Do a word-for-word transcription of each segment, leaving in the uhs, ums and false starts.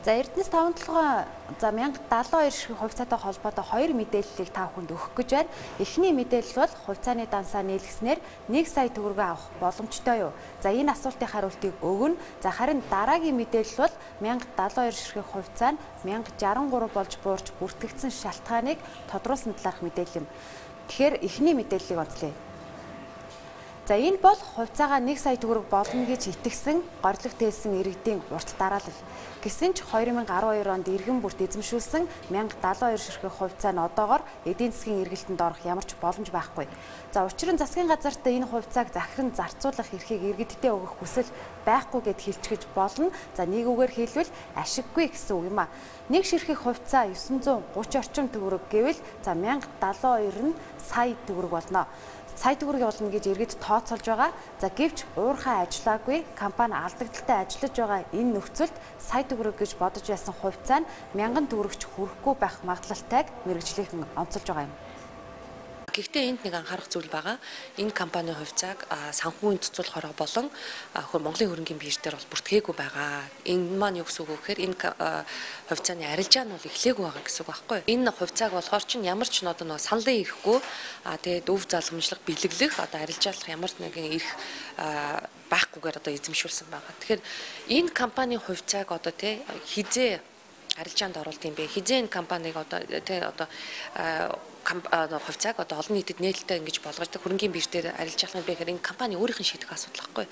За Эрдэнэс таван толгой за мянга даалсан хоёр ширхэг хувьцаатай холбоотой хоёр мэдээллийг та бүхэнд өгөх гэж байна. Эхний мэдээлэл бол хувьцааны дансаа нийлгэснээр нэг сая төгрөгөө авах боломжтой юу? За энэ асуултын хариултыг өгнө. За харин дараагийн мэдээлэл бол мянга даалсан хоёр ширхэг хувьцаа нь мянга жаран гурав болж буурч бүртгэгдсэн шалтгааныг тодруулсан талаарх мэдээлэл юм. Тэгэхээр эхний мэдээллийг онцлоё. За энэ бол хувьцаагаа нэг сая төгрөг болно гэж итгэсэн горилог тээсэн иргэдийн урт дараалал. Гэсэн ч хоёр мянга арван хоёр онд иргэн бүрт эзэмшүүлсэн мянга даалсан хоёр ширхэг хувьцаа нь одоогоор эдийн засгийн эргэлтэнд орох ямар ч боломж байхгүй. За учир нь засгийн газартаа энэ хувьцааг захиран зарцуулах эрхийг иргэддээ өгөх хүсэл байхгүй гэд хэлчихэж болно. За нэг үгээр хэлбэл ашиггүй гэсэн үг юм а. Нэг ширхэг хувьцаа дев'эн зуун гурван орчим төгрөг гэвэл за мянга даалсан хоёр нь сая төгрөг болно. Сая төгрөг болно гэж иргэд тооцоолж байгаа. За гэвч уурхай ажиллаагүй компани алдагдaltaй ажиллаж байгаа энэ нөхцөлд сая төгрөг гэж бодож байсан хувьцаа нь мянган төгрөгч хүрэхгүй байх магадлалтайг мэргэжлийнхэн онцолж байгаа юм. Гэхдээ энд нэг анхаарах зүйл байгаа. Энэ компанийн хувьцааг санхүүгийн цуцуулахаар болон Монголын хөрөнгийн бирж дээр бол бүртгээгүй байгаа. Энэ маань юу гэсэн үг вэ гэхээр энэ хувьцааны арилжаа нь бол эхлээгүй байгаа гэсэн үг байхгүй юу? Энэ хувьцааг болохоор чинь ямар ч нод нэг саналын ирэхгүй тэгээд өв залгамжлах, бэлэглэх, одоо арилжаалах ямар нэгэн ирэх байхгүйгээр одоо эзэмшүүлсэн байгаа. Тэгэхээр энэ компанийн хувьцааг одоо тий хизээ арилжаанд оруулт юм бэ? Хизээ энэ компаниг одоо тий одоо хувьцааг одоо олон нийтэд нээлттэй ингэж болгождог хөрөнгийн бирж дээр арилжаах нь бэхээр энэ компани өөрийнх нь шийдэх асуудал байхгүй.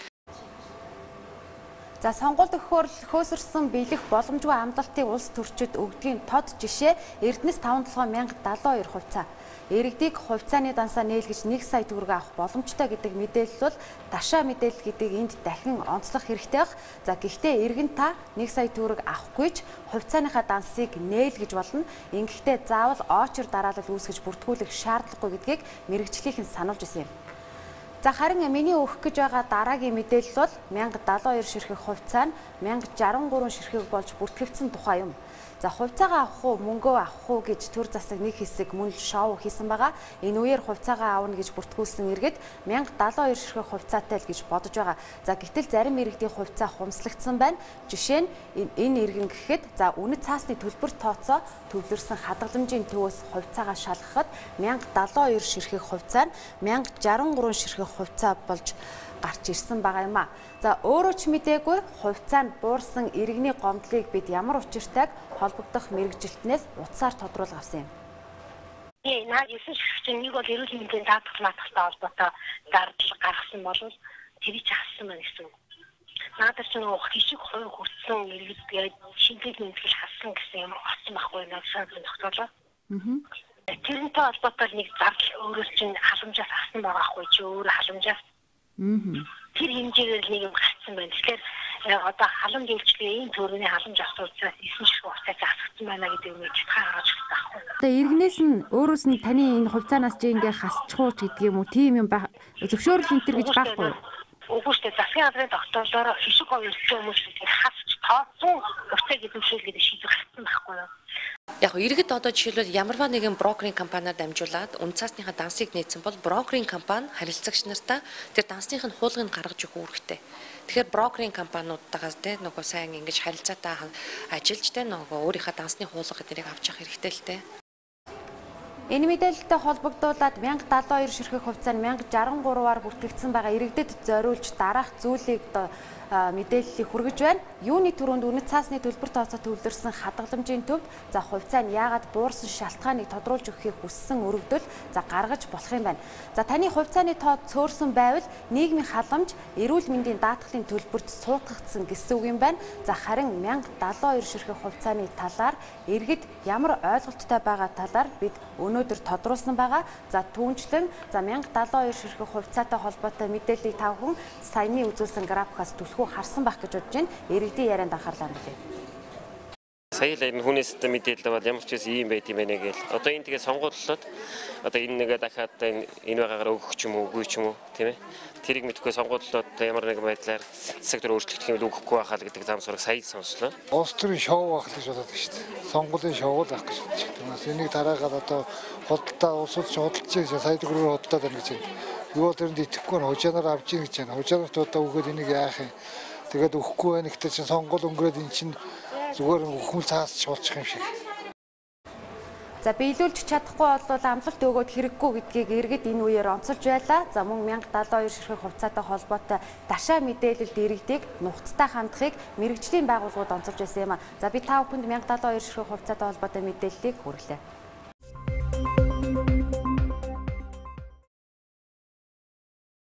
За сонгуульд өгөхөөр хөөсөрсөн биелэх боломжгүй амлалтыг улс төрчид өгдгийн тод жишээ Эрдэнэс таван толгой мянга даалсан хоёр хувьцаа. Иргэдийг хувьцааны дансаа нээлгэж нэг сая төгрөг авах боломжтой гэдэг мэдээлэл бол ташаа мэдээлэл гэдэг энд дахин онцлох хэрэгтэй байх. За гэхдээ иргэн та нэг сая төгрөг авахгүй ч хувьцааныхаа дансыг нээлгэж болно. Ингэхдээ заавал очер дараалал үүсгэж бүртгүүлэх шаардлагагүй гэдгийг мэргэжлийнхэн сануулж ирсэн юм. За харин миний өгөх гэж байгаа дараагийн мэдээлэл бол мянга даалсан хоёр ширхэг хувьцаа нь мянга жаран гурван ширхэг болж бүртгэгдсэн тухай юм. За хувьцаагаа авах уу, мөнгөө авах уу гэж төр засаг нэг хэсэг мөн шоу хийсэн байгаа. Энэ үеэр хувьцаагаа аавна гэж бүртгүүлсэн иргэд мянга даалсан хоёр ширхэг хувьцаатай л гэж бодож байгаа. За гэтэл зарим иргэдийн хувьцаа хумслагдсан байна. Жишээ нь энэ иргэн гэхэд за үнэт цаасны төлбөр тооцоо төвлөрсөн хадгаламжийн төвөөс хувьцаагаа шалгахад мянга даалсан хоёр ширхэг хувьцаа нь мянга жаран гурван ширхэг хувьцаа болж гарч ирсэн байгаа юм а. За өөрөө ч мдээгүй хувьцаанд буурсан иргэний гомдлыг бид ямар учиртайг холбогдох мэргэжилтнээс утсаар тодруулга авсан юм. Ээ наад есэн шигчэн нэг бол эрүүл мэндийн даатгал маатгалтай холбоотой зардал гаргасан бол тэрийг хассан байна гэсэн. Наадах ч нэг хишиг хувь хүртсэн иргэд гээд шинжлэх мэдлэл хассан гэсэн юм олсон байхгүй наа шаардлага тогтоолоо. Аа. Тэрнтэй холбоотой нэг зардал өөрөө чинь халамжаас авсан байгаа хгүй чи өөр халамжаас. Аа. Тэр хэмжээгээр нэг юм гарцсан байна. Тэгэхээр одоо халамж үйлчлэгээ энэ төрөний халамж асуулцаас эсэн шиг хугацаа асгсан байна гэдэг юм чадхаа харж байгаа байхгүй. Тэгээ иргэнээс нь өөрөөс нь таны энэ хувьцаанаас чи ингээ хасчихуу ч гэдэг юм уу тийм юм байх зөвшөөрөл энэ төр гэж байхгүй юу? Үгүй шүү дээ. Засгийн газрын тогтоолоор хишиг хувьцаа хүмүүс гэдэг хасч тооцсон хувьцааг эзэмшүүл гэдэг шийдвэр гарсан байхгүй юу? Яг иргэд одоо жишээлбэл ямарваа нэгэн брокерийн компаниар дамжуулаад үн цаасныхаа дансыг нээсэн бол брокерийн компани харилцагч нартаа тэр дансных нь хуулгыг гаргаж өгөх үүрэгтэй. Тэгэхээр брокерийн компаниудтайгаас тэ нөгөө сайн ингэж харилцаатай ажиллаж тэ нөгөө өөрийнхөө дансны хуулга гэдгийг авч явах хэрэгтэй л тэ. Энэ мэдээлэлтэй холбогдуулаад мянга даалсан хоёр ширхэг хувьцаа нь мянга жаран гурваар бүртгэгдсэн байгаа иргэдэд зориулж дараах зүйлийг мэдээллийг хүргэж байна. Юуны түрүүнд үнэт цаасны төлбөр тооцоо төвлөрсөн хадгаламжийн төвд за хувьцаа нь яагаад буурсан шалтгааныг тодруулж өгөхийг хүссэн өргөдөл за гаргаж болох юм байна. За таны хувьцааны тоо цөөрсөн байвал нийгмийн халамж эрүүл мэндийн даатгалын төлбөрт суудгагдсан гэсэн үг юм байна. За харин мянга даалсан хоёр ширхэг хувьцааны талаар иргэд ямар ойлголттой байгаа талаар бид өнөөдөр тодруулсан байгаа. За түүнчлэн за мянга даалсан хоёр ширхэг хувьцаатай холбоотой мэдээллийг та бүхэн саяны үзүүлсэн графикаас түлхүү харсан байх гэж бодож байна. Иргэдийн ярианд анхаарлаа хандуулъя. Сая л энэ хүнээс мэдээлэл бол ямар ч байсан ийм байт юм байна гээл. Одоо энэ тэгээ сонгуулиуд одоо энэ нэгэ дахиад энэ байгаагаар өгөх ч юм уу үгүй ч юм уу тийм ээ. Тэрийг мэдхгүй сонгуулиуд ямар нэгэн байдлаар сектор өөрчлөгдөх юм өгөхгүй байхаа л гэдэг зам сураг сая сонслоо. Улс төрийн шоу байх гэж бодоод шүү дээ. Сонгуулийн шоу л байх гэж бодож байна. Энийг дараагаад одоо худалдаа улсууд ч худалдаж сая төгрөгөөр худалдаад байна гэж байна. Юу тэрэнд итгэхгүй нь хужаанаар авч ийн гэж байна. Хужаанаар одоо өгөөд энийг яах юм. Тэгээд өгөхгүй байх гэхдээ чинь сонгуул өнгөрөөд эн чинь зүгээр өхөн цаасч болчих юм шиг. За биелүүлж чадахгүй бол амлалт өгөөд хэрэггүй гэдгийг иргэд энэ үеэр онцолж байлаа. За мөн мянга даалгавар ширхэг хувьцаатай холбоотой дашаа мэдээлэлд иргэдийг нухацтай хандахыг мэрэгжлийн байгууллагууд онцолж байсан юм а. За би та бүхэнд мянга даалгавар ширхэг хувьцаатай холбоотой мэдээллийг хүргэлээ.